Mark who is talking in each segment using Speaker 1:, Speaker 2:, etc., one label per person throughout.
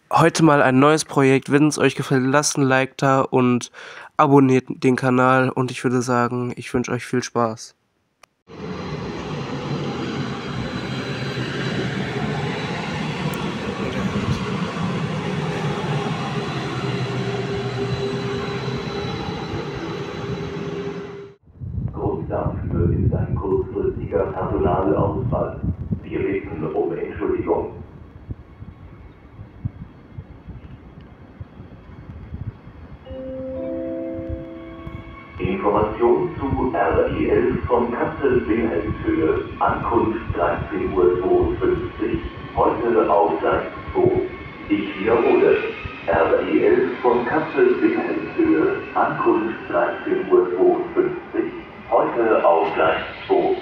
Speaker 1: Heute mal ein neues Projekt. Wenn es euch gefällt, lasst ein Like da und abonniert den Kanal. Und ich würde sagen, ich wünsche euch viel Spaß.
Speaker 2: Grund dafür ist ein kurzfristiger Personalausfall. Wir bitten um Entschuldigung. Information zu RE11 von Kassel-Wilhelmshöhe, Ankunft 13:52 Uhr, heute auf Gleis 2. Ich wiederhole, RE11 von Kassel-Wilhelmshöhe, Ankunft 13:52 Uhr, heute auf Gleis 2.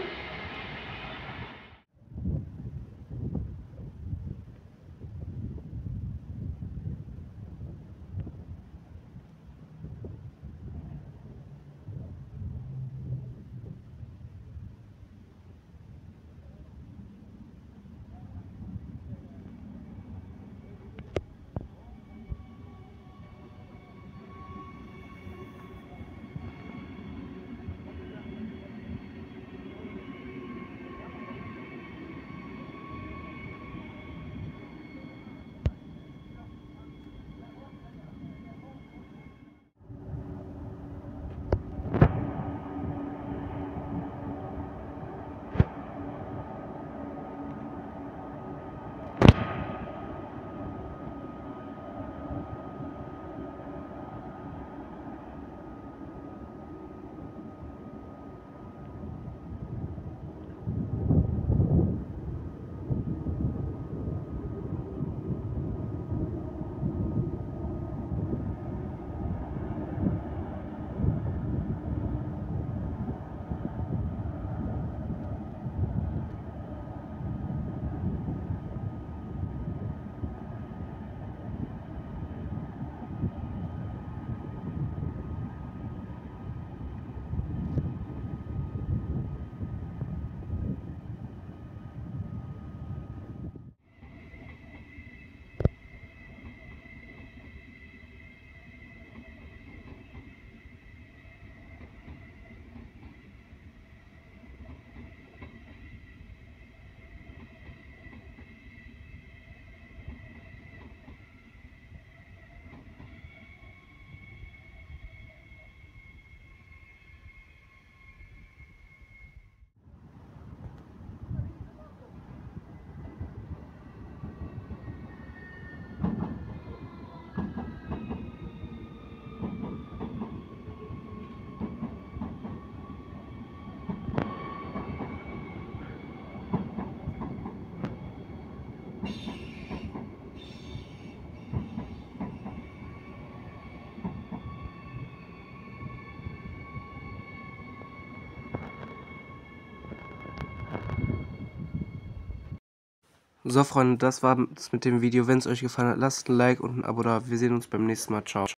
Speaker 1: So, Freunde, das war es mit dem Video. Wenn es euch gefallen hat, lasst ein Like und ein Abo da. Wir sehen uns beim nächsten Mal. Ciao.